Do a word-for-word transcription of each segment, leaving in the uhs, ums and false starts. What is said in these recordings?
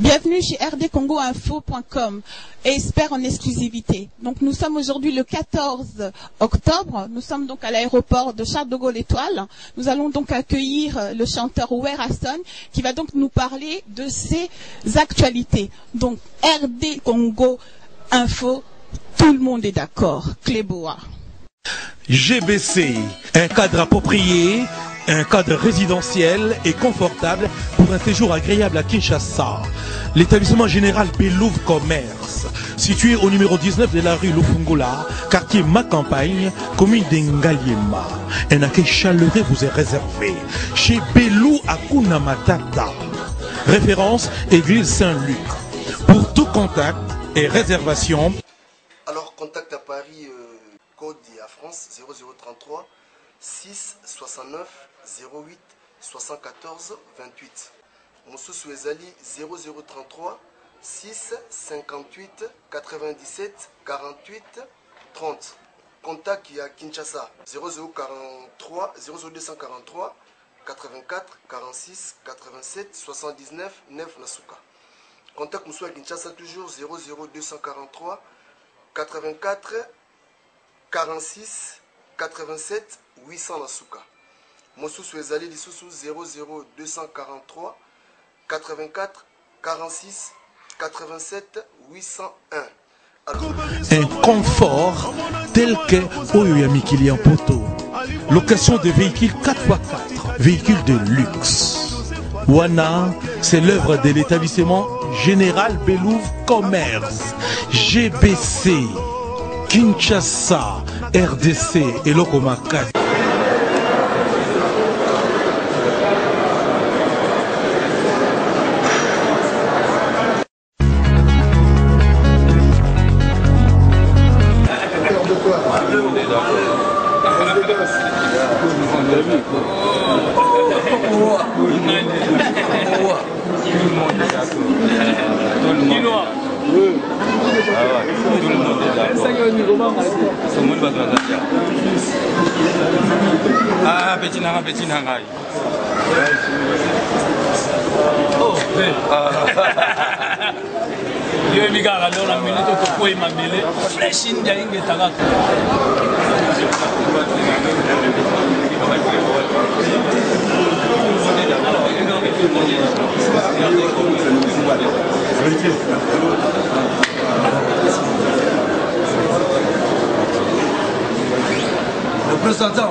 Bienvenue chez r d congo info point com et espère en exclusivité. Donc nous sommes aujourd'hui le quatorze octobre, nous sommes donc à l'aéroport de Charles de Gaulle Étoile. Nous allons donc accueillir le chanteur Werason qui va donc nous parler de ses actualités. Donc R D Congo Info, tout le monde est d'accord. Cléboa. G B C, un cadre approprié, un cadre résidentiel et confortable pour un séjour agréable à Kinshasa. L'établissement général Belouve Commerce, situé au numéro dix-neuf de la rue Lufungula, quartier Macampagne, commune d'Engaliema. Un accueil chaleureux vous est réservé chez Belou Akuna Matata. Référence Église Saint-Luc. Pour tout contact et réservation. Alors, contact à Paris, euh, code et à France zéro zéro trente-trois six soixante-neuf zéro huit soixante-quatorze vingt-huit. Moussou Ezali zéro zéro trente-trois six cinquante-huit quatre-vingt-dix-sept quarante-huit trente. Contact à Kinshasa zéro zéro quarante-trois zéro zéro deux cent quarante-trois quatre-vingt-quatre quarante-six quatre-vingt-sept soixante-dix-neuf neuf Nasuka. Contact Moussou à Kinshasa toujours zéro zéro deux cent quarante-trois quatre-vingt-quatre quarante-six quatre-vingt-sept huit cents Nasuka. Moussou Ezali Lissoussou zéro zéro deux cent quarante-trois quatre-vingt-quatre quarante-six quatre-vingt-sept huit cent un. Alors... Un confort tel que Oyoyami Kilian Poto. Location de véhicules quatre par quatre, véhicules de luxe. Wana, c'est l'œuvre de l'établissement Général Belouve Commerce, G B C, Kinshasa, R D C et Lokomaka. Ah, petit nanga, petit nanga. Oh, yo emiga dans la minute ko ko imamele fresh india inge taga. Le présentant.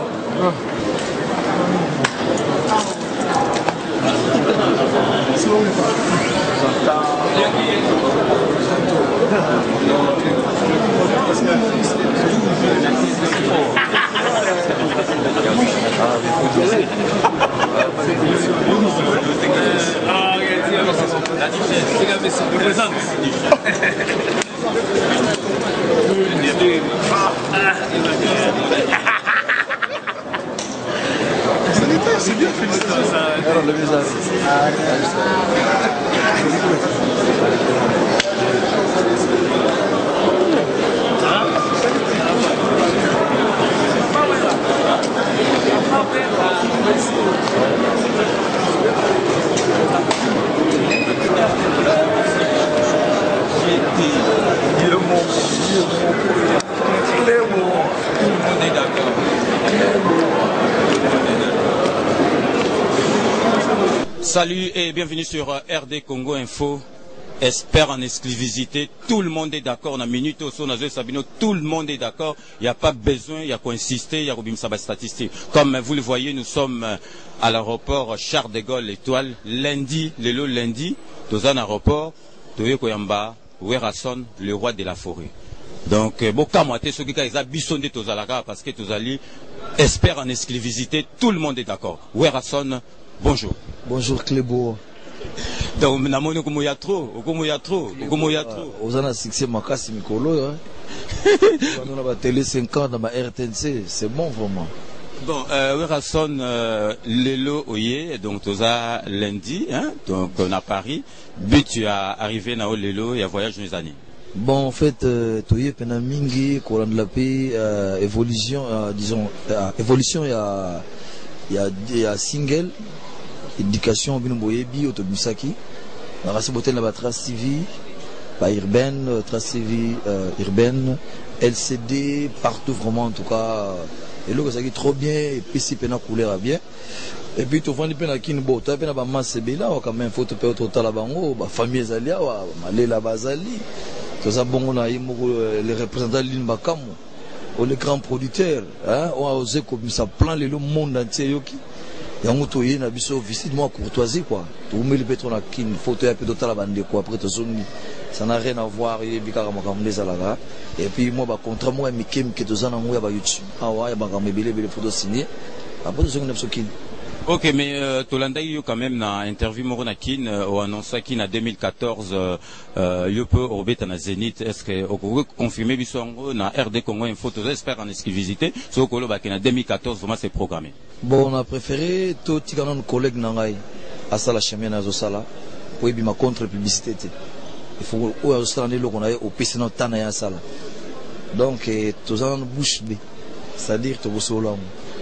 C'est bien fait ça. Alors le visage. Salut et bienvenue sur R D Congo Info. Espère en exclusivité, tout le monde est d'accord. On a minute au son, Sabino, tout le monde est d'accord. Il n'y a pas besoin, il y a qu'à insister, il y a qu'à savoir statistique. Comme vous le voyez, nous sommes à l'aéroport Charles de Gaulle Étoile. Lundi, le lot lundi, dans un aéroport, Toyo Koyamba, Werason, le roi de la forêt. Donc, bon, comme moi, ceux qui ont bisson de Tozalaka, parce que Tozali espère en exclusivité, tout le monde est d'accord. Werason, bonjour. Bonjour Clébo. Donc, on a comme il y a trop, comme il y a trop, comme il y a trop. On a succès Makasi Mikolo. On a la télé cinquante dans ma R T N C, c'est bon vraiment. Bon, euh, Werason, euh, Lelo Oye, donc tu as lundi, hein, donc on a Paris. But tu as arrivé dans Lelo et à voyage dans les années. Bon, en fait, euh, Toye Penamingi, Coran de la paix, euh, évolution, euh, disons, euh, évolution, il y a, il y a, il y a single, éducation, Binomboyebi, Otobusaki, la race beauté la Trace T V, bah urbaine, Trace T V euh, urbaine, L C D partout vraiment en tout cas. Et là ça qui trop bien et puis si pena couleur bien. Et puis tu vois ni pena kin bo, tu pena ba masse bela ou quand même faut te payer total la bango, ba famille zalia wa malé la bazali. Tout ça bon on a eu les représentants de l'Inbakamu. Les grands producteurs, hein, on a osé comme ça plan le monde entier yoki. Et on a eu une visite moi courtoisie quoi. Tout le monde peut être une photo un peu d'autre la bande quoi. Après tout ça n'a rien à voir. Et puis moi bah contre moi mikem que tout ça n'a moi bah YouTube. Ah ouais bah quand mes belles belles photos signées. Après tout ça on a besoin. Ok, mais euh, Tolanda yo quand même na interview Morona Kin euh, ou annoncé Kin en deux mille quatorze euh, yo peut orbiter na Zénith. Est-ce que au confirmer bisongo na R D Congo Info tous espère en exclusivité so ko lo ba en deux mille quatorze vraiment c'est programmé. Bon, on a préféré tout tigana nos collègues nangai à ça la chemin na zo sala pour bima contre publicité. Il faut ou à zo ne lo qu'on a au P C no tana ya sala. Donc tous en bouche b. C'est-à-dire to bosolam.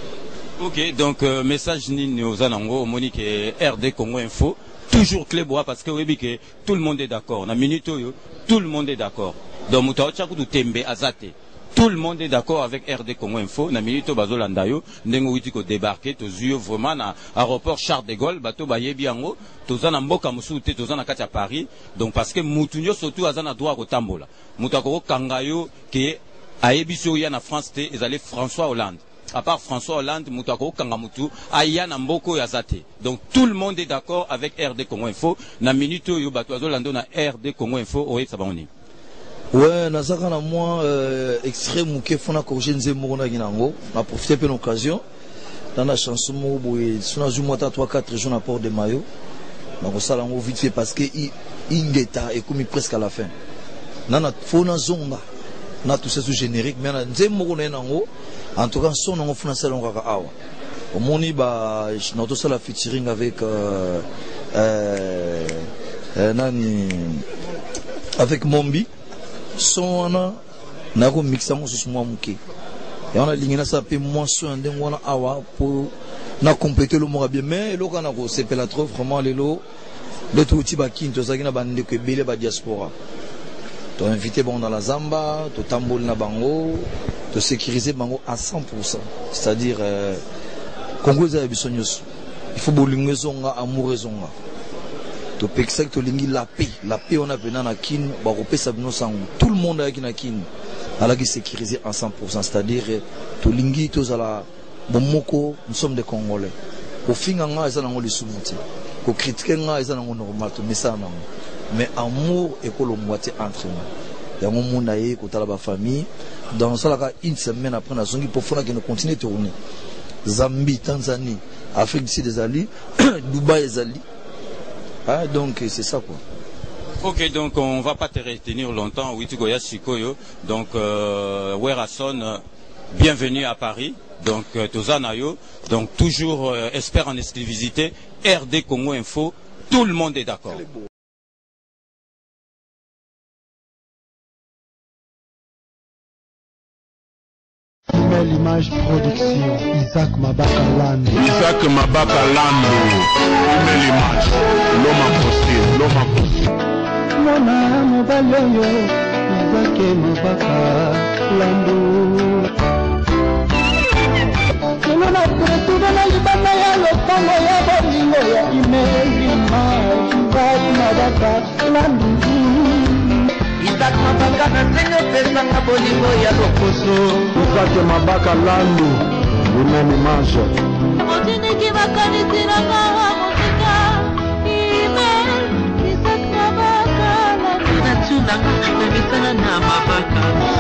Ok, donc euh, message ni aux anango, Monique et R D Congo Info, toujours clé bois parce que oui, que tout le monde est d'accord. Na minute tout le monde est d'accord. Donc muta chaku du tembe azate. Tout le monde est d'accord avec R D Congo Info. Na minute bazolanda yo, ndengo witi ko débarquer to zuyo vraiment na aéroport Charles de Gaulle, bato bayebi yango, to zana mboka musuté, to zana kati à Paris. Donc parce que mutunyo surtout azana droit ko tambola. Muta ko kangayo ke ayebiso ya na France te ezali François Hollande. À part François Hollande, Moutako Kangamutu, Ayana Mboko Yazate. Donc tout le monde est d'accord avec R D Congo Info. Na minute yo batoazo lando na R D Congo Info oye saboni. Ouais, na zaka na moi euh, extrait mouké fona corriger nzembo na ginango. Na profiter de l'occasion. Dans la chanson mo boye, sona zumota trois quatre jours na port de Mayo. Na ko sala ngo vite fait parce que i ingeta et comme presque à la fin. Nana fona zonga. Na tout ça sous générique mais na nzembo na nango. En tout cas, son nom français on va awa. Au moni ba notre seul featuring avec euh, euh, euh, nani avec Mombi. Son na na ko mixamo sur moi muké. Et on a ligné ça pe moi sur un dengwana awa pour na compléter le mot bien mais le kana ko c'est la trop vraiment les lots le tout ti ba kinto ça na bande que belé ba diaspora. Tu as invité bon dans la Zamba, tu tamboul na bango, tu sécuriser bango à cent pour cent. C'est-à-dire, euh, Congo za bisonyos. Il faut bolingue zonga, amour zonga. Tu peux que tu lingi la paix, la paix on a venu na kin, ba repé sabino sangu. Tout le monde a qui na kin, ala qui sécuriser à cent pour cent. C'est-à-dire, tu lingi tous à la bomoko, nous sommes des Congolais. Au fin nga eza nango lisumuti. Ko critiquer nga eza nango normal, tu mets ça nango. Mais amour et que le moitié entre nous. Il y a un monde qui est la famille. Dans ça, une semaine après, nous avons pour faire continuer de tourner. Zambie, Tanzanie, Afrique du Sud des alliés, Dubaï des alliés. Ah, donc c'est ça quoi. Ok, donc on ne va pas te retenir longtemps. Witigoya Shikoyo. Donc, euh, Werason, bienvenue à Paris. Donc, euh, Tozanayo. Donc, toujours euh, espère en exclusivité. R D Congo Info. Tout le monde est d'accord. L'image production Isaac Mabaka Lando. Isaac Mabaka Lando. L'image. L'homme imposé. L'homme imposé. Mona Mobaloyo. Isaac Mabaka Lando. Selon la préture de la libana ya le tango ya bolingo ya image. Isaac Mabaka Lando. Isaac Mabaka nasenyo pesanga bolingo ya lokoso. Isaac Mabaka Lando, une image. Motini ki bakanisi na kawa musika. Email, Isaac Mabaka Lando. Natuna na misana na Mabaka.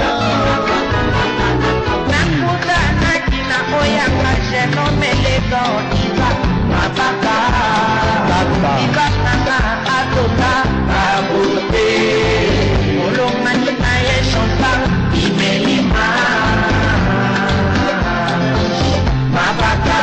Nakuta na kina oya kaje no melego Isaac Mabaka. Isaac Mabaka atota abute. Olongani na ye chanta imelima Mabaka.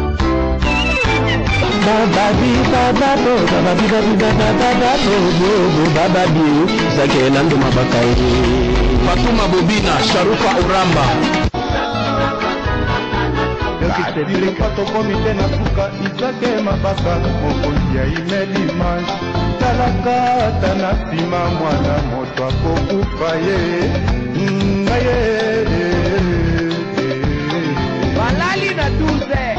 Bababi babato, bababi bababi babato, bababi, Isaac Lando Mabaka. Fatuma Bobina, Sharuka Uramba. silika tokomi te na suka Isake Mabaka mokonzi ya Imel Image talakata na nsima mwana moto akokufa ye ngaye balali na douze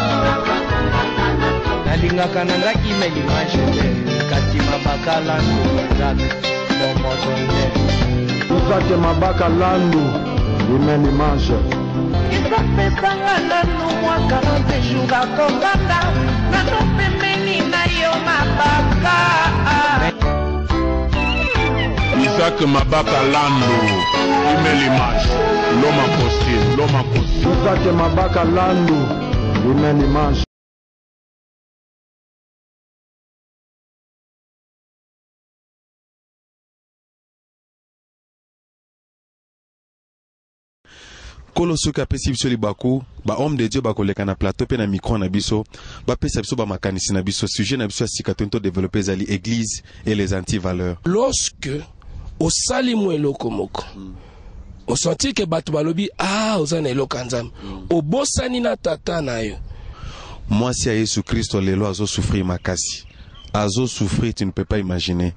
nalingaka na ngaki Imel Image kasi Mabaka Landu Isake momotonze Isake Mabaka Landu Imel Image isapesanga nanu mwa quarante jours akonganga nanu pembeni na yo Mabaka Isake Mabaka Landu Imel Image l'homme impossible l'homme impossible Isake Mabaka Landu Imel Image Kolo soki apesi biso libako ba homme de Dieu bakoleka na plateau pe na micro na biso ba pesa biso ba makanisi na biso sujet na biso sika to développer ezali église et les anti-valeurs. Lorsque au sali mo eloko moko on sentit que bato balobi ah ozana eloko nzambe obosani na tata na yo moi si à Jésus Christ lelo azo souffrir makasi azo souffrir tu ne peux pas imaginer.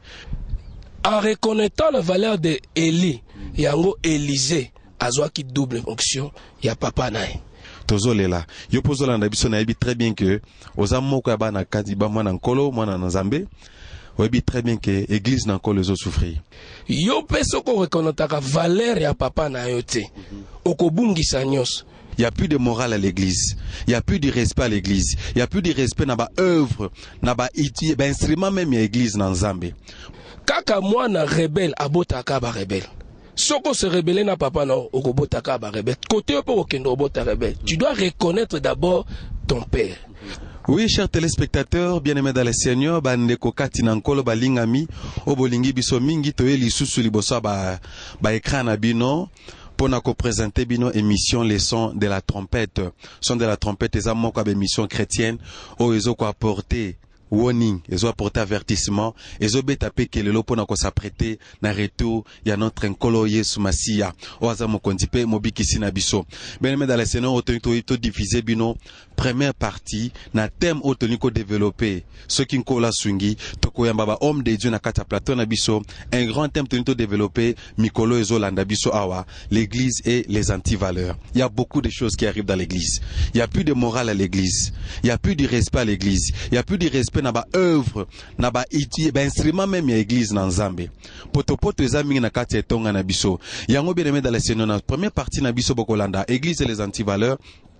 En reconnaissant la valeur de Élie yango Élisée azwa qui double fonction ya papa nae tozolela yo pozolanda biso na yebi très bien que oza moko ya bana kadi ba mwana nkolo mwana na Nzambe oyebi très bien que église na nkolo ezo souffrir yo peso ko reconnaître valeur ya papa na yo te okobungisa nyos. Il n'y a plus de morale à l'église. Il n'y a plus de respect à l'église. Il n'y a plus de respect dans ba œuvre, dans ba iti, ba instrument même ya église na Nzambe. Kaka mwana rebelle abotaka ba rebelle. Soko se rebeller na papa non okobotaka ba rebelle. Côté pour okendo obota rebelle. Tu dois reconnaître d'abord ton père. Oui, chers téléspectateurs, bien-aimés dans le Seigneur, bande kokati nankolo balingami, obolingi biso mingi toye lisusu liboso ba ba écran na bino. Pour nous présenter bino émission les sons de la trompette, son de la trompette les amants quoi émission chrétienne, où ils ont quoi apporter warning, ils ont apporté avertissement, ils ont bétapé que le lot pour nous s'apprêter na retour, il y a notre nkolo Yesu Masia, au hasard mon condipe mobiki sinabiso. Bien aimé dans le Seigneur, autant que divisé bino première partie na thème autant que développé, ce qui nkola swingi, toko yamba homme de Dieu na kata plateau na biso, un grand thème tenu développé, mikolo ezo landa biso awa, l'église et les anti-valeurs. Il y a beaucoup de choses qui arrivent dans l'église. Il y a plus de morale à l'église. Il y a plus de respect à l'église. Il y a plus de respect na ba œuvre, na ba iti, ba instrument même ya église na Nzambe. Poto poto ezami na kati etonga na biso. Yango bien aimé dans le Seigneur na première partie na biso bokolanda, église et les anti-valeurs.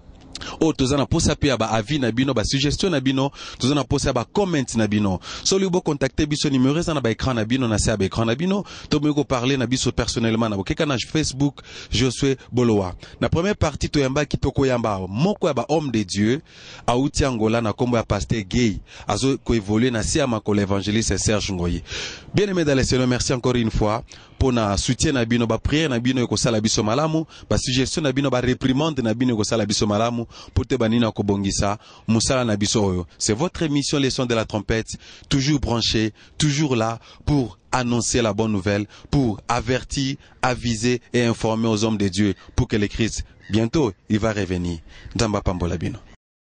Oh, tozana posa pe ba avis na bino, ba suggestion na bino, tozana posa ba comment na bino. So li bo contacter biso numéro za na ba écran na bino na sa ba écran na bino, to mo ko parler na biso personnellement na bokeka na Facebook Josué Bolowa. Na première partie to yamba kitoko yamba moko ya ba homme de Dieu a uti Angola na kombo ya pasteur Gay azo ko évoluer na sia ma ko l'évangéliste Serge Ngoyi. Bien aimé dans le Seigneur, merci encore une fois pour na soutien na bino, ba prière na bino ko sala biso malamu, ba suggestion na bino, ba réprimande na bino ko sala biso malamu pour te banina ko bongisa musala na biso oyo. C'est votre émission les sons de la trompette, toujours branché, toujours là pour annoncer la bonne nouvelle, pour avertir, aviser et informer aux hommes de Dieu pour que le Christ bientôt il va revenir. Nzamba pambola bino.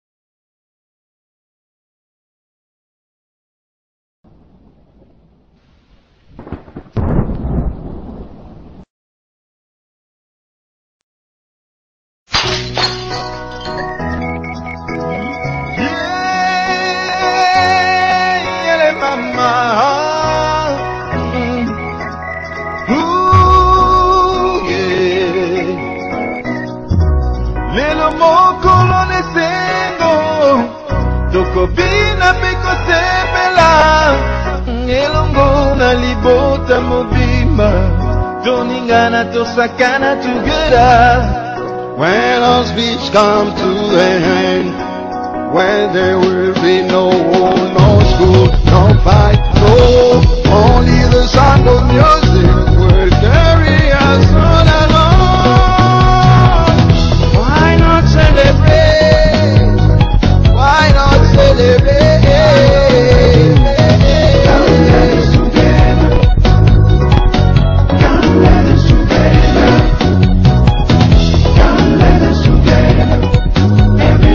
Tokobina peko sepela elongo na libota mobimba toningana tosakana together. When our speech come to an end, when there will be no war, no school, no fight, no, only the sound of music will carry us all along. Why not celebrate? Why not celebrate? Come let us together. Come let us together. Come let us together. Every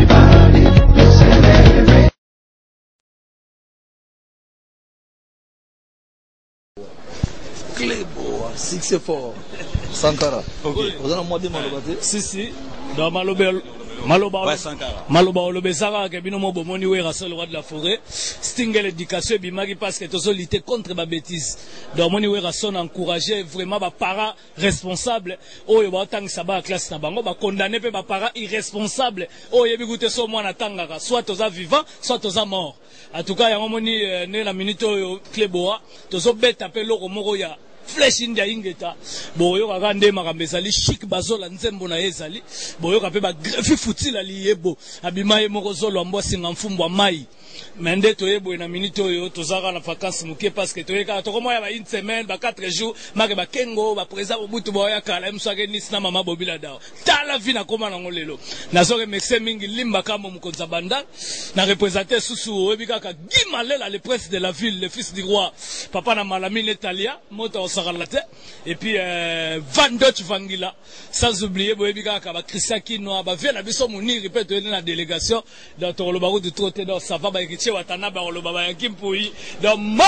Clébo, succès fort. Sankara. Ok. Vous avez un mois de Malobate? Si, si. Dans Malobel. Maloba ouais, Sankara. Maloba Olobezara ke bino mo bomoni we rasol roi de la forêt stingel éducation bimaki parce que tozo lutter contre ba bêtise donc moni we rason encourager vraiment ba parents responsables oyo ba tangisa ba classe na bango ba condamner pe ba parents irresponsables oyo bigute so mwana tangaka soit toza vivant soit toza mort en tout cas ya moni ne la minute oyo Cléboa tozo beta pe loko moko ya flèche india ingeta boyo kaka nde makambo ezali chic bazola nzembo na ye ezali boyo kape ba greffe futila liyebo abima ye moko zolo ambo singa mfumbo wa mai mende toyebo na minute oyo tozaka na vacances muke parce que toyeka tokoma ya ba une semaine ba quatre jours make ba kengo ba président butu boya kala mswake nis na mama bobila dawo tala vi na koma na ngolelo nazoke mexe mingi limba kama mukonza banda na représenter susu oyebika ka Gimalela le prince de la ville le fils du roi papa na malamine Italia moto et puis euh, Van Dutch Vangila sans oublier boyebika ka ba Christian Kinoa ba vient na biso moni répète na délégation dans ton le barreau de trotter dans ça va ba kiche watana ba lo baba yakimpui dans ma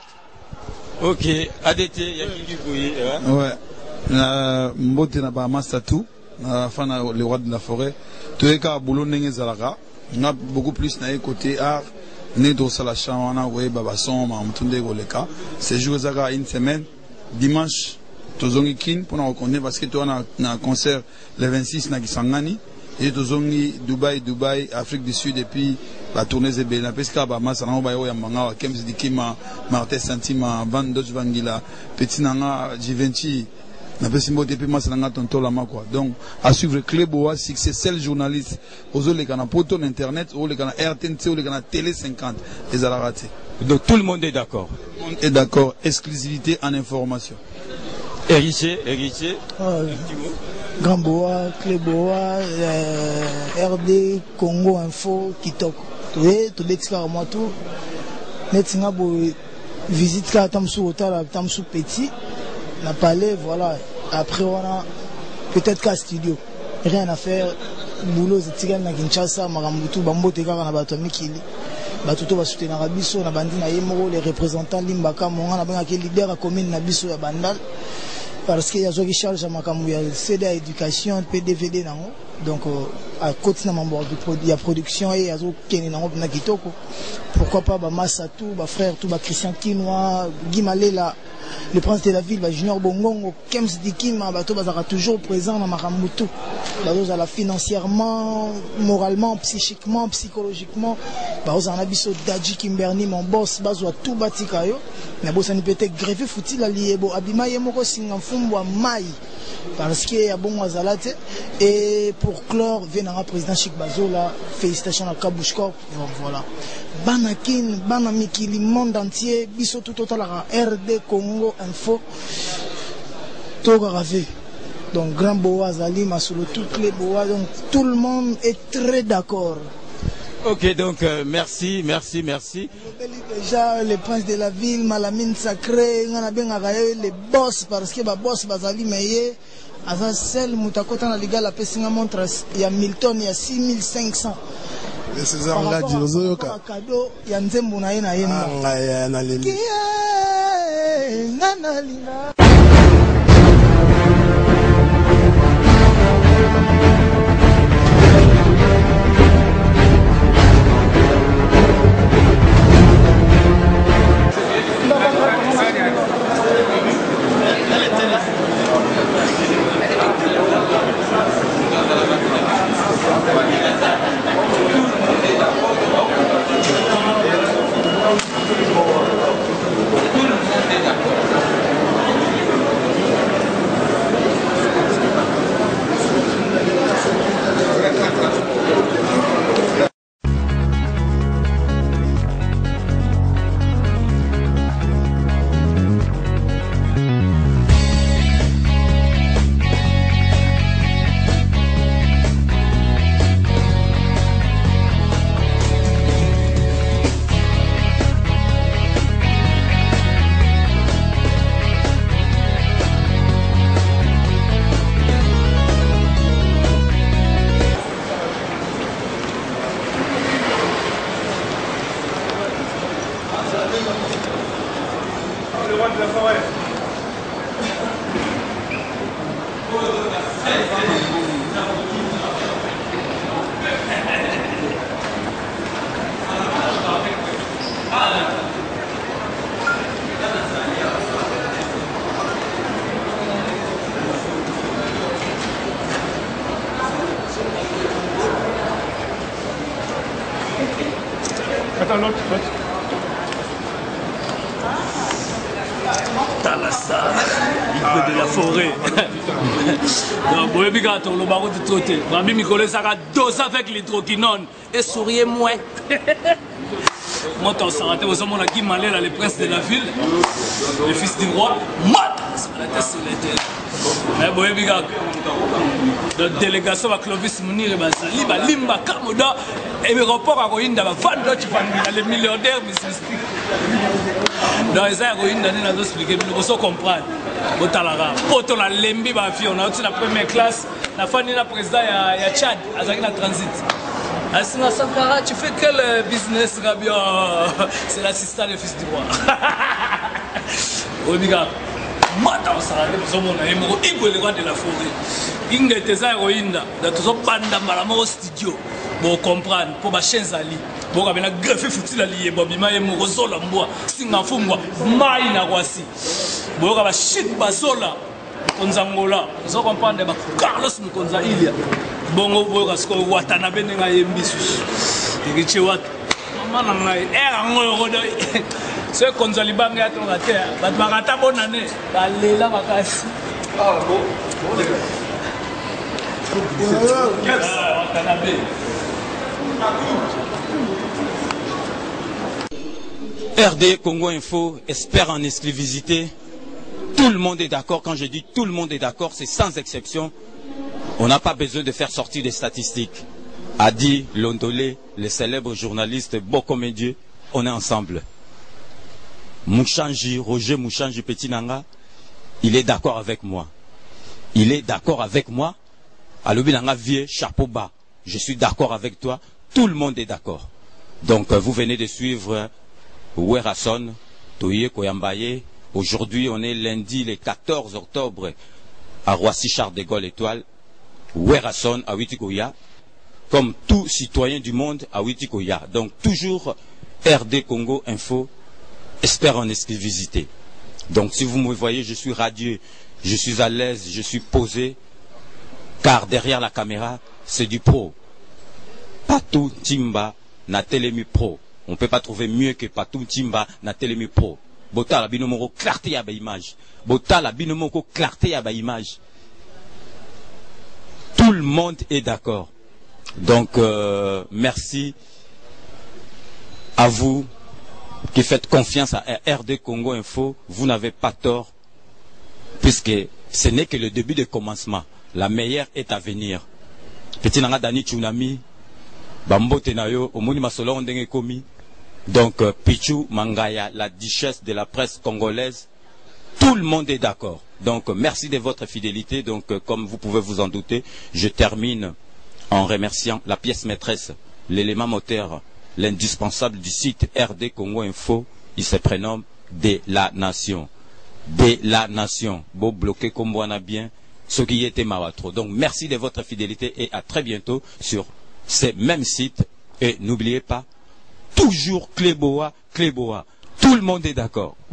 OK adete yakimpui ouais na mbote na ba masatu na fana le roi de la forêt toyeka boulot ndenge zalaka na beaucoup plus na côté art né dans la chambre na ouais baba son ma mtunde goleka ces jours zaka une semaine dimanche tozongi kin pour nous reconnaître parce que tu as un concert le vingt-six na Kisangani et tozongi Dubaï Dubaï Afrique du Sud et puis la tournée est belle parce que ba masa na ba yo ya manga Kems Dikima Martin Santima Van Dutch Vangila petit nanga Givenchy na pesi mbote pe masa nanga tonto la makwa donc à suivre Cléboa succès seul journaliste ozo le kana poto internet ou le kana R T N C ou le kana télé cinquante les a raté donc tout le monde est d'accord tout le monde est d'accord exclusivité en information héritier héritier ah, Gamboa Cléboa euh, R D Congo Info Kitoko et tout l'expert moi tout netinga bo visite ka tamsu hôtel tamsu petit n'a parlé voilà après on a peut-être qu'à studio rien à faire boulot c'est tigan na Kinshasa makambutu bambote kaka na bato mikili batuto ba soutenir na biso na bandi na yemoro les représentants limbaka monga na banga ke leader à commune na biso ya bandal parce que yazo ki charge makambu ya C D A éducation P D V D nango donc à côté na membre du produit ya production et yazo kene nango na kitoko pourquoi pas ba massa tout ba frère tout ba Christian Kinoa Gimalela le prince de la ville ba Junior Bongongo Kems Dikima bato bazaka toujours présent na makambutu bazo za la financièrement moralement psychiquement psychologiquement bazo na biso Daji Kimberni mon boss bazo tout batika yo na bossa ni peut-être greffe futila liebo abima yemoko singa mfumbwa mai parce que ya bon azalate et pour clore venera président Chic Bazola félicitations à Kabushkor voilà banakin bana mikili monde entier biso tout total R D Congo Info Toga Rave donc grand boa zali masolo toutes les boas donc tout le monde est très d'accord. Ok, donc euh, merci, merci, merci. Déjà, les princes de la ville, Malamine Sacré, on a bien les boss, parce que les boss, Bazali Meye, Azan Sel, Moutakota, la Liga, la Pessinga montre, il y a Milton, il y a six mille cinq cents. Et ces gens-là, il y a un cadeau, il y a un Nzembuna, il y a un Nzembuna. Attends, l'autre, l'autre. Talassa, il de la forêt. Donc, vous avez vu quand le barreau de trotter. Rabbi Mikole Saka dos avec l'hydroquinone et souriez-moi. Moi, t'en s'en raté, vous avez mon Guy Malé, le prince de la ville, le fils du roi. Mat! Sur la tête, sur la tête. Mais vous avez vu quand la délégation à Clovis Mounir et Bansali, Limba Kamoda, et le rapport à Rohinda, Vando, tu vas les milliardaires, mais c'est dans les héroïnes d'année, on a expliqué, mais nous allons comprendre. Poto la lembi ba fi, on a aussi la première classe, la famille la président il y a Tchad, avec la transit. Asina Sankara, tu fais quel business, Rabia? C'est l'assistant du fils du roi. Obiga, maintenant ça arrive, nous sommes en Émero, il est le roi de la forêt. Il est des héroïnes, dans tout ce panda malama au studio. Pour comprendre, pour ma chaîne Ali. Pour que la greffe foutu la liée, Bobima et Morozola Mboa, Singafumwa, Maïna Rwasi. Pour que la shit bazola, Konzangola, vous comprenez, Carlos Mukonza Ilia. Bongo Boga Sko Watanabe Nenga Yembisus. Richi Wat. Maman Nangai, Era Ngoro. Ce Konzalibanga à ton terre, Batmarata bonne année, Balela Makasi. Ah bon, Watanabe. R D Congo Info espère en exclusivité. Tout le monde est d'accord. Quand je dis tout le monde est d'accord, c'est sans exception. On n'a pas besoin de faire sortir des statistiques. Adi Londolé, le célèbre journaliste Bokomédieu, on est ensemble. Mouchanji, Roger Mouchanji Petit Nanga, il est d'accord avec moi. Il est d'accord avec moi. Alobi Nanga Vie, chapeau bas. Je suis d'accord avec toi. Tout le monde est d'accord. Donc vous venez de suivre Werason, Toye Koyambaye. Aujourd'hui, on est lundi le quatorze octobre à Roissy Charles de Gaulle Étoile. Werason à Witikoya. Comme tout citoyen du monde à Witikoya. Donc toujours R D Congo Info espère en exclusivité. Donc si vous me voyez, je suis radieux, je suis à l'aise, je suis posé. Car derrière la caméra, c'est du pro. Patou Timba na Télémi Pro. On ne peut pas trouver mieux que Patou Timba na Télémi Pro. Bota la binomoko clarté à ba image. Bota la binomoko clarté à ba image. Tout le monde est d'accord. Donc euh, merci à vous qui faites confiance à R D Congo Info. Vous n'avez pas tort, puisque ce n'est que le début de commencement. La meilleure est à venir. Petit nanga Dani Tsunami, Bambo Tenayo, Omoni Masolo Ondenge Komi. Donc, euh, Pichou Mangaya, la duchesse de la presse congolaise, tout le monde est d'accord. Donc, euh, merci de votre fidélité. Donc, euh, comme vous pouvez vous en douter, je termine en remerciant la pièce maîtresse, l'élément moteur, l'indispensable du site R D Congo Info. Il se prénomme De la Nation. De la Nation. Beau bloqué comme on a bien. Ce qui était Mawatro. Donc, merci de votre fidélité et à très bientôt sur ces mêmes sites. Et n'oubliez pas, toujours Cléboa, Cléboa. Tout le monde est d'accord.